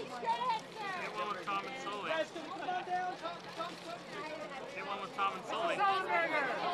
Get one with Tom and Sully. Guys, come on down. Get one with Tom and Sully. Sullenberger.